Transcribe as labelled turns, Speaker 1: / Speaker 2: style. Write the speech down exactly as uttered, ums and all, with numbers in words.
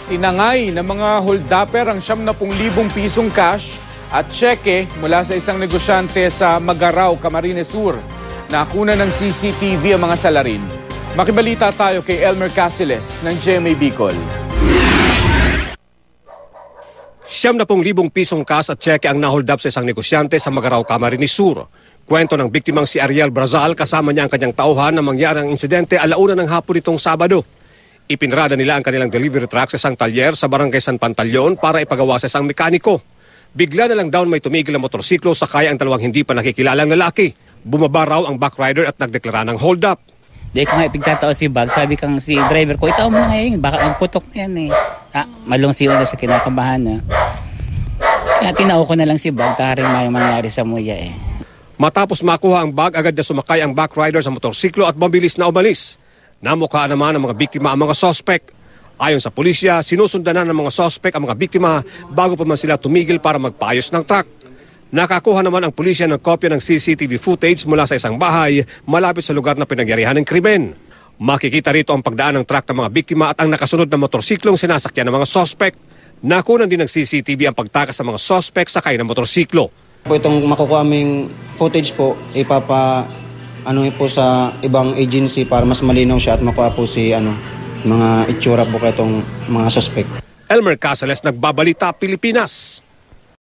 Speaker 1: Tinangay ng mga holdupper ang siyam na pung libong pisong cash at tseke mula sa isang negosyante sa Magaraw, Camarines Sur. Nakuna ng C C T V ang mga salarin. Makibalita tayo kay Elmer Casiles ng G M A Bicol.
Speaker 2: Siyam na pung libong pisong cash at tseke ang nahold up sa isang negosyante sa Magaraw, Camarines Sur. Kwento ng biktimang si Ariel Brazal kasama niya ang kanyang tauhan na mangyari ang insidente alauna ng hapon nitong Sabado. Ipinarada nila ang kanilang delivery truck sa isang talyer sa barangay San Pantaleon para ipagawa sa isang mekaniko. Bigla na lang daw may tumigil ang motorsiklo sakay ang dalawang hindi pa nakikilalang lalaki. Bumaba raw ang backrider at nagdeklara ng hold up.
Speaker 3: Di ko nga ipigtatao si Bag, sabi kang si driver ko, itaw mo na ngayon, baka magputok na yan eh. Ah, malungsiyo na siya kinakabahan na. Kaya tinao ko na lang si Bag, taring may mangyari sa muya eh.
Speaker 2: Matapos makuha ang bag, agad na sumakay ang backrider sa motorsiklo at mabilis na umalis. Namukhaan naman ng mga biktima ang mga sospek. Ayon sa pulisya, sinusundan na ng mga sospek ang mga biktima bago pa man sila tumigil para magpaayos ng truck. Nakakuha naman ang pulisya ng kopya ng C C T V footage mula sa isang bahay malapit sa lugar na pinagyarihan ng krimen. Makikita rito ang pagdaan ng truck ng mga biktima at ang nakasunod na motorsiklong sinasakyan ng mga sospek. Nakunan din ng C C T V ang pagtakas ng mga sospek sakay ng motorsiklo.
Speaker 4: Po itong makukuha aming footage po, ipapa ano po sa ibang agency para mas malinaw siya at makuha po si ano mga itsura po itong mga suspect.
Speaker 2: Elmer Casales, Nagbabalita, Pilipinas.